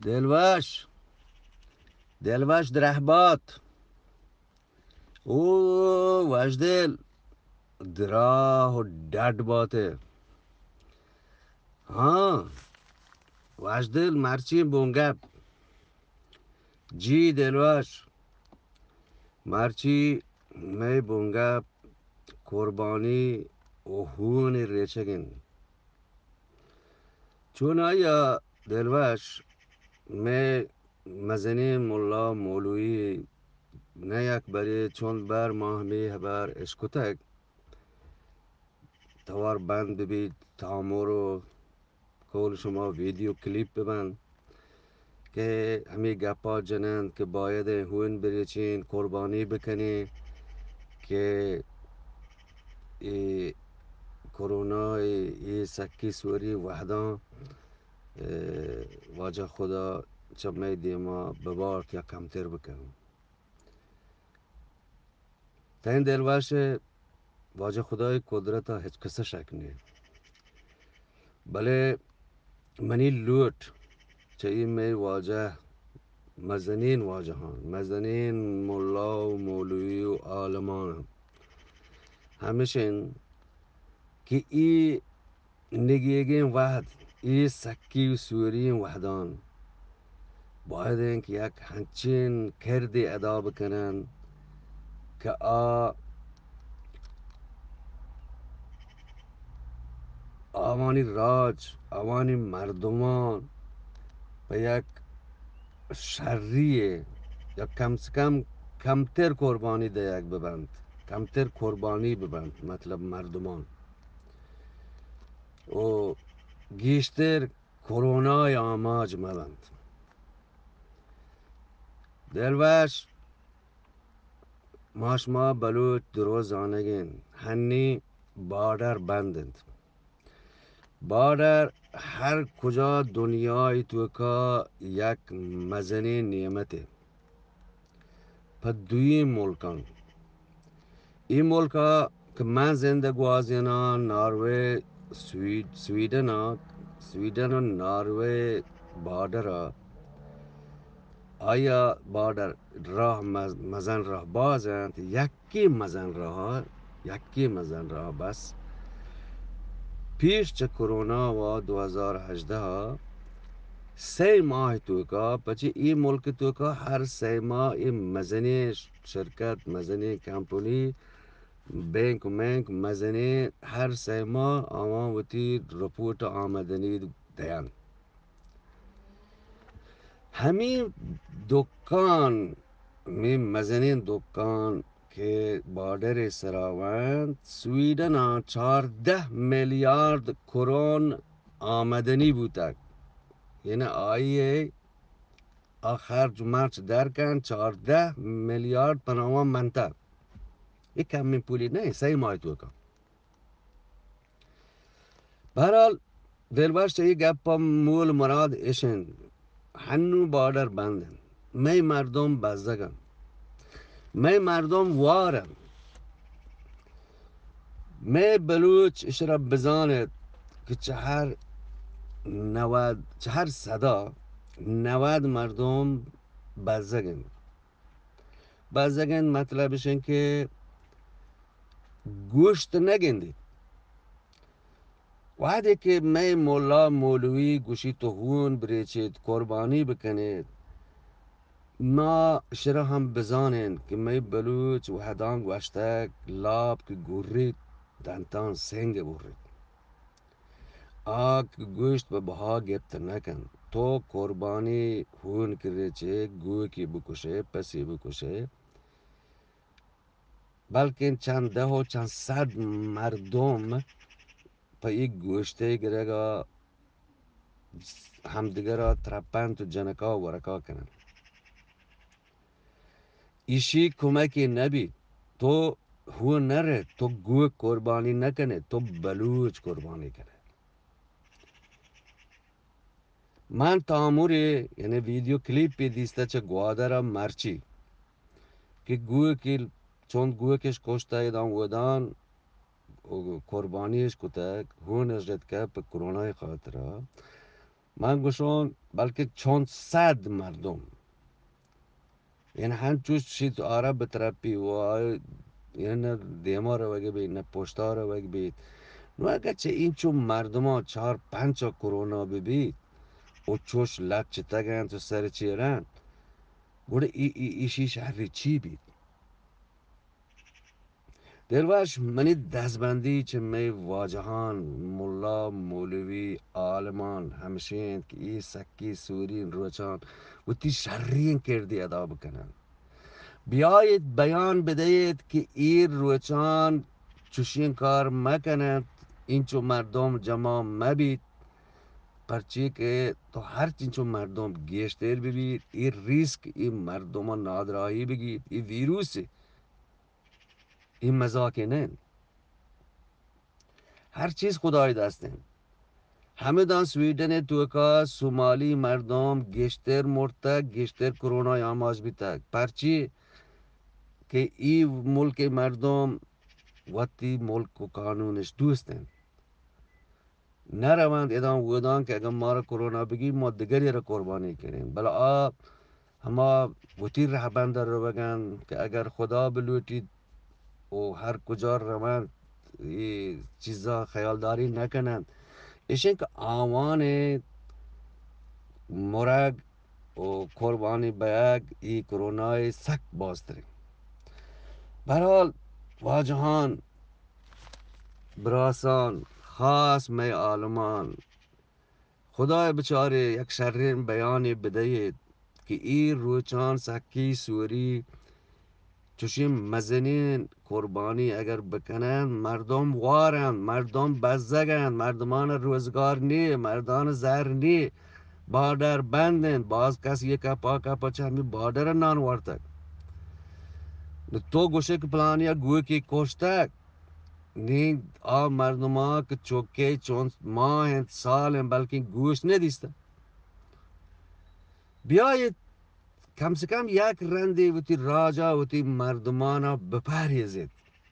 دلوش دلوش درهبات او وجدل دراه و دد باته ها وجدل مرچی بونگب جی دلوش مرچی می بونگب قربانی و هون ریچگین چون آیا دلوش می مزنی ملا مولوی نه یک بری چون بر ماه می هبر اشکتک توار بند ببید تامور و کل شما ویدیو کلیپ ببند که همی گپا جنند که باید هون بریچین قربانی بکنی که ای کرونا ای سکی سوری وحدان واجه خدا چه می دیما ببارد یا کمتر بکنم تا این دلوش واجه خدای قدرت ها هیچ کسه شک نیست بله منی لوٹ چه این می واجه مزنین واجهان مزنین ملا و مولوی و عالمان همیشن که ای نگیگین وحد ای سکی و سوری وحدان باید اینکه یک همچین کردی ادا بکنن که آوانی راج آوانی مردمان به یک شریه یا کم سے کم کمتر قربانی ده یک ببند کمتر قربانی ببند مطلب مردمان و گیشتر کرونای آماج مبند دلوش ماش ما بلوچ دروز آنگین هنی بادر بندند بادر هر کجا دنیای تو که یک مزنی نیمته پا دوی ملکان این ملکا که من زندگی آزینا ناروی سویدن و ناروی بادر آیا بادر راه مزن راه بازند یکی مزن راه بس پیش چه کرونا و 2018 سه ماه توکا پچه این ملک توکا هر سه ماه این مزنی شرکت مزنی کمپونی بینک و منک مزنی هر سه ماه آمان وتی رپورت آمدنی دیان همین دکان می مزنین دکان که بادر سراوند سویدن 14 میلیارد کرون آمدنی بودک یعنی آیه آخر مرچ درکن 14 میلیارد پناهوان منطق یک کمی پولی نه سه ماه تو کن برحال دلبرش یک گپا مول مراد اشن هنو بادر بندن می مردم بزدگن می مردم وارن می بلوچ اشرا بزاند که چهر صدا 90 مردم بزدگن مطلبش این که گوشت نگندی وقتی که می مولا مولوی گوشی تو هون بریچید قربانی بکنید ما شرا هم بزانین که می بلوچ و هدان گوشتک لاب که گورید دنتان سنگ بورید آک گوشت به بها گبت نکن تو قربانی هون کرده چه گوی کی بکشه پسی بکشه بلکه چند ده و چند صد مردم پا یک گوشته گرگا همدیگه را ترپند و جنکا و ورکا کنن ایشی کمکی نبی تو هو نره تو گو قربانی نکنه تو بلوچ قربانی کنه من تاموری یعنی ویدیو کلیپی دیسته چه گوادر مرچی که گوه که چون گوه کش کشته ایدان ودان قربانیش کتک هون ازد که په کرونای خاطره من گوشون بلکه چون صد مردم یعنی هم چوش شید آره به ترپی و یعنی نه دیما رو بگه بید نه پشتا رو بگه بید نو اگر چه این چون مردم ها چهار پنج کرونا ببید و چوش لب چه تگن تو سر چیرن گوڑه ایشی شهری چی بید دلواش منی دستبندی چه می واجهان ملا مولوی عالمان همشین که ای سکی سورین روچان و تی شرین کردی ادا بکنن بیایید بیان بدهید که این روچان چوشین کار مکنند این چو مردم جمع مبید پرچی که تو هر چون مردم گیشتر ببید این ریسک این مردم نادرایی بگید این ویروس این مزاک نه هر چیز خدای دسته همه دان سویدن توکا سومالی مردم گشتر مرتک گشتر کرونا آماج بیتک پرچی که ای ملک مردم وقتی ملک و قانونش دوستن نروند ادام ودان که اگر ما را کرونا بگی ما دیگری را قربانی کنیم بلا آب هما وطیر ره بندر رو بگن که اگر خدا بلوٹید و هر کجا روند یہ چیزا خیالداری نکنند ایشن که آوان مرگ و قربانی بیگ ای کرونای سک باستره برحال واجهان براسان خاص می آلمان خدای بچاره یک شرین بیانی بدهید که این روچان سکی سوری چوشیم مزنین قربانی اگر بکنن مردم وارن مردم بزگن مردمان روزگار نی مردان زر نی بادر بندن باز کس یک کپا چه همی بادر نان ورتک تو گوشه که پلانیا گوه کی کشتک نی آ مردم ها که چوکه چون ماه سال بلکه گوش ندیسته بیایید کم سے کم یک رندی و تی راجا و تی مردمانا بپریزید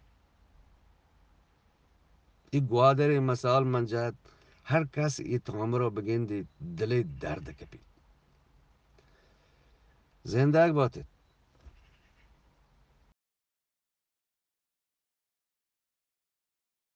ای گوادر مثال من جد هر کس ای تام رو بگیندی دل درد کپید زندگ باتید